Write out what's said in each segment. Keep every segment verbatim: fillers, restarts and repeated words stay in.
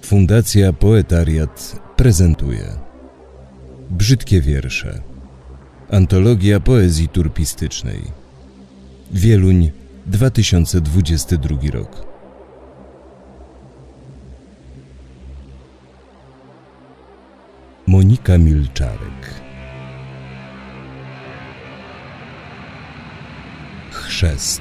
Fundacja Poetariat prezentuje Brzydkie wiersze. Antologia poezji turpistycznej. Wieluń, dwa tysiące dwudziesty drugi rok. Monika Milczarek. Chrzest.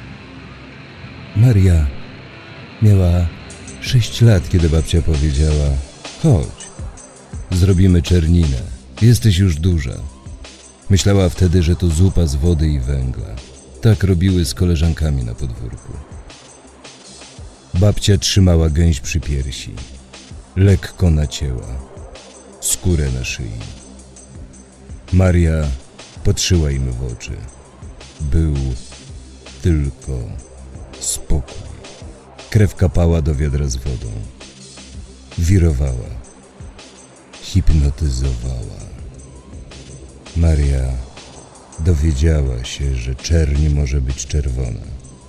Maria miała sześć lat, kiedy babcia powiedziała: chodź, zrobimy czerninę, jesteś już duża. Myślała wtedy, że to zupa z wody i węgla. Tak robiły z koleżankami na podwórku. Babcia trzymała gęś przy piersi, lekko nacięła skórę na szyi. Maria patrzyła im w oczy. Był tylko spokój. Krew kapała do wiadra z wodą. Wirowała. Hipnotyzowała. Maria dowiedziała się, że czerń może być czerwona.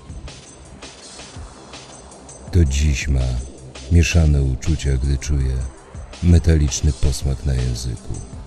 Do dziś ma mieszane uczucia, gdy czuje metaliczny posmak na języku.